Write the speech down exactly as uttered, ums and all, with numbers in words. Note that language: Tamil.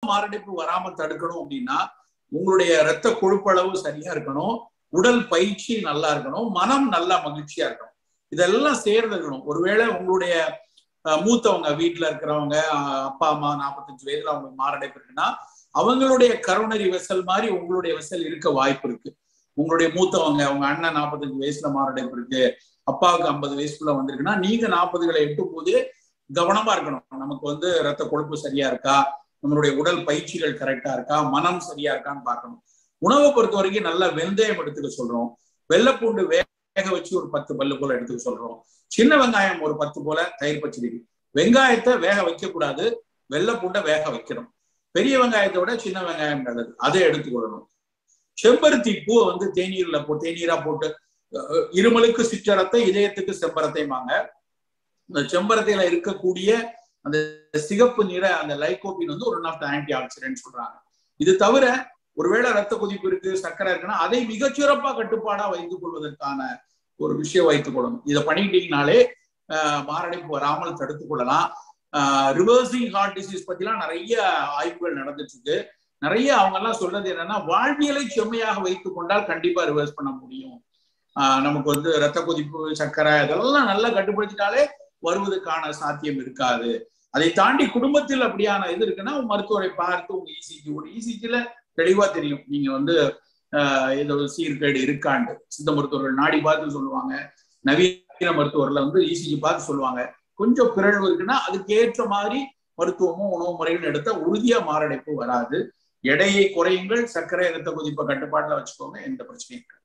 மாரடைப்பு வராம தடுக்கணும் அப்படின்னா உங்களுடைய இரத்த கொழுப்பளவு சரியா இருக்கணும், உடல் பயிற்சி நல்லா இருக்கணும், மனம் நல்லா மகிழ்ச்சியா இருக்கணும். இதெல்லாம் சேர்ந்து இருக்கணும். ஒருவேளை உங்களுடைய மூத்தவங்க வீட்டுல இருக்கிறவங்க அப்பா அம்மா நாற்பத்தஞ்சு வயதுல அவங்களுக்கு மாரடைப்பு இருக்குன்னா அவங்களுடைய கரோனரி வெசல் மாதிரி உங்களுடைய வெசல் இருக்க வாய்ப்பு இருக்கு. உங்களுடைய மூத்தவங்க உங்க அண்ணன் நாற்பத்தஞ்சு வயசுல மாரடைப்பு இருக்கு, அப்பாவுக்கு ஐம்பது வயசுக்குள்ள வந்திருக்குன்னா நீங்க நாற்பதுகளை எட்டும் போது கவனமா இருக்கணும். நமக்கு வந்து ரத்த கொழுப்பு சரியா இருக்கா, நம்மளுடைய உடல் பயிற்சிகள் கரெக்டா இருக்கா, மனம் சரியா இருக்கான்னு பார்க்கணும். உணவை பொறுத்த வரைக்கும் நல்லா வெந்தயம் எடுத்துக்க சொல்றோம், வெள்ளைப்பூண்டு வேக வச்சு ஒரு பத்து பல்லு போல எடுத்துக்க சொல்றோம், சின்ன வெங்காயம் ஒரு பத்து போல தயிர் பச்சடி. வெங்காயத்தை வேக வைக்க கூடாது, வெள்ளைப்பூண்டை வேக வைக்கணும். பெரிய வெங்காயத்தை விட சின்ன வெங்காயம் நல்லது, அதை எடுத்துக்கொள்ளணும். செம்பருத்தி பூவை வந்து தேநீர்ல போ தேநீரா போட்டு இருமலுக்கு சிற்றரத்தை இதயத்துக்கு செம்பரத்தைமாங்க. இந்த செம்பரத்தையில இருக்கக்கூடிய அந்த சிகப்பு நிற அந்த லைகோபின் வந்து ஒரு ஆஃப் த ஆன்டி ஆக்சிடென்ட் சொல்றாங்க. இது தவிர ஒருவேளை ரத்த கொதிப்பு இருக்கு, சர்க்கரை இருக்குன்னா அதை மிகச்சிறப்பா கட்டுப்பாடா வைத்துக் கொள்வதற்கான ஒரு விஷயம் வைத்துக் கொள்ளணும். இதை பண்ணிட்டீங்கனாலே ஆஹ் மாரடைப்பு வராமல் தடுத்துக் கொள்ளலாம். ஆஹ் ரிவர்சிங் ஹார்ட் டிசீஸ் பத்திலாம் நிறைய ஆய்வுகள் நடந்துட்டு இருக்கு. நிறைய அவங்க எல்லாம் சொல்றது என்னன்னா வாழ்வியலை செம்மையாக வைத்துக் கொண்டால் கண்டிப்பா ரிவர்ஸ் பண்ண முடியும். ஆஹ் நமக்கு வந்து ரத்த கொதிப்பு, சர்க்கரை இதெல்லாம் நல்லா கட்டுப்படுத்திட்டாலே வருவதற்கான சாத்தியம் இருக்காது. அதை தாண்டி குடும்பத்தில் அப்படியான இது இருக்குன்னா மருத்துவரை பார்த்து உங்க இசிஜி ஒரு இசிஜில தெளிவா தெரியும் நீங்க வந்து ஆஹ் ஏதோ சீர்கேடு இருக்காண்டு. சித்த மருத்துவர்கள் நாடி பார்த்து சொல்லுவாங்க, நவீன மருத்துவர்ல வந்து இசிஜி பார்த்து சொல்லுவாங்க. கொஞ்சம் பிறழ்வு இருக்குன்னா அதுக்கு ஏற்ற மாதிரி மருத்துவமும் உணவு முறைகள் எடுத்தா உறுதியா மாரடைப்பு வராது. எடையை குறையுங்கள், சர்க்கரை ரத்த கொதிப்பை கட்டுப்பாட்டுல வச்சுக்கோங்க, எந்த பிரச்சனையும்